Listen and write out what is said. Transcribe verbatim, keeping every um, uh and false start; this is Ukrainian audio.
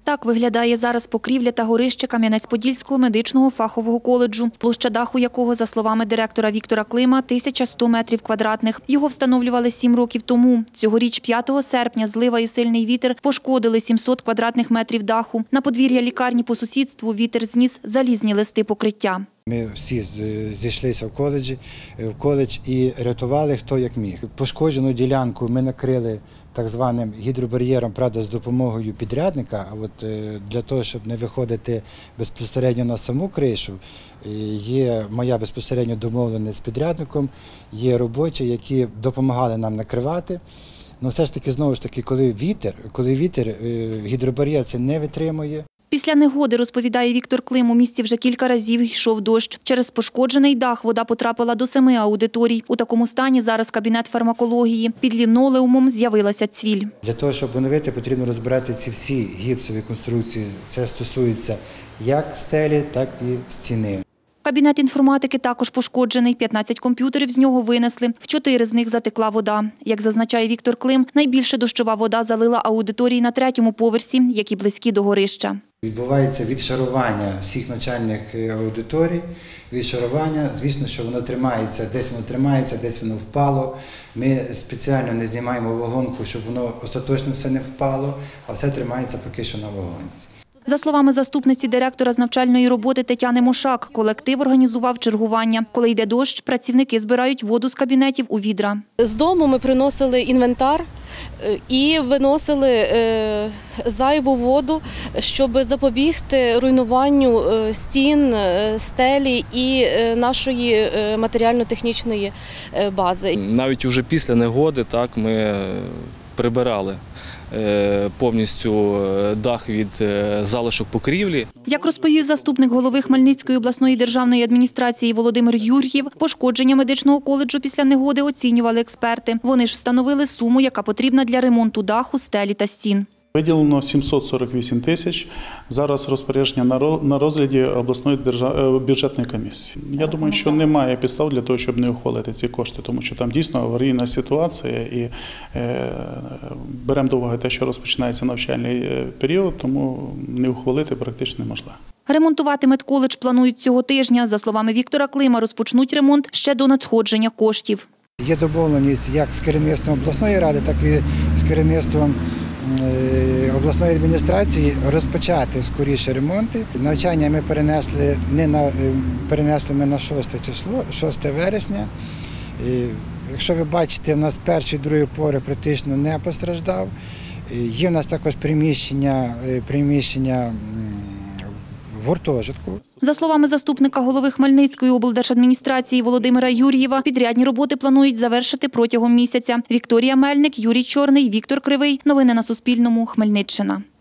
Так виглядає зараз покрівля та горище Кам'янець-Подільського медичного фахового коледжу, площа даху якого, за словами директора Віктора Клима, тисяча сто метрів квадратних. Його встановлювали сім років тому. Цьогоріч, п'ятого серпня, злива і сильний вітер пошкодили сімсот квадратних метрів даху. На подвір'я лікарні по сусідству вітер зніс залізні листи покриття. Ми всі зійшлися в коледжі, в коледж і рятували хто як міг. Пошкоджену ділянку ми накрили так званим гідробар'єром, правда, з допомогою підрядника. А от для того, щоб не виходити безпосередньо на саму кришу, є моя безпосередньо домовленість з підрядником, є робочі, які допомагали нам накривати. Ну все ж таки, знову ж таки, коли вітер, коли вітер, гідробар'єр це не витримує. Після негоди, розповідає Віктор Клим, у місті вже кілька разів йшов дощ. Через пошкоджений дах вода потрапила до семи аудиторій. У такому стані зараз кабінет фармакології. Під лінолеумом з'явилася цвіль. Для того, щоб оновити, потрібно розбирати ці всі гіпсові конструкції. Це стосується як стелі, так і стіни. Кабінет інформатики також пошкоджений. п'ятнадцять комп'ютерів з нього винесли. В чотири з них затекла вода. Як зазначає Віктор Клим, найбільше дощова вода залила аудиторії на третьому поверсі, які близькі до горища. Відбувається відшарування всіх навчальних аудиторій, відшарування, звісно, що воно тримається, десь воно тримається, десь воно впало. Ми спеціально не знімаємо вагонку, щоб воно остаточно все не впало, а все тримається поки що на вагонці. За словами заступниці директора з навчальної роботи Тетяни Мошак, колектив організував чергування. Коли йде дощ, працівники збирають воду з кабінетів у відра. З дому ми приносили інвентар і виносили зайву воду, щоб запобігти руйнуванню стін, стелі і нашої матеріально-технічної бази. Навіть уже після негоди так, ми прибирали повністю дах від залишок покрівлі. Як розповів заступник голови Хмельницької обласної державної адміністрації Володимир Юр'єв, пошкодження медичного коледжу після негоди оцінювали експерти. Вони ж встановили суму, яка потрібна для ремонту даху, стелі та стін. Виділено сімсот сорок вісім тисяч. Зараз розпорядження на розгляді обласної бюджетної комісії. Я думаю, що немає підстав для того, щоб не ухвалити ці кошти, тому що там дійсно аварійна ситуація і беремо до уваги те, що розпочинається навчальний період, тому не ухвалити практично неможливо. Ремонтувати медколедж планують цього тижня. За словами Віктора Клима, розпочнуть ремонт ще до надходження коштів. Є домовленість як з керівництвом обласної ради, так і з керівництвом обласної адміністрації розпочати скоріше ремонти. Навчання ми перенесли не на перенесли ми на шосте число, шосте вересня. І, якщо ви бачите, у нас перший, другий поверх практично не постраждав. Є у нас також приміщення, приміщення в гуртожитку. За словами заступника голови Хмельницької облдержадміністрації Володимира Юр'єва, підрядні роботи планують завершити протягом місяця. Вікторія Мельник, Юрій Чорний, Віктор Кривий. Новини на Суспільному. Хмельниччина.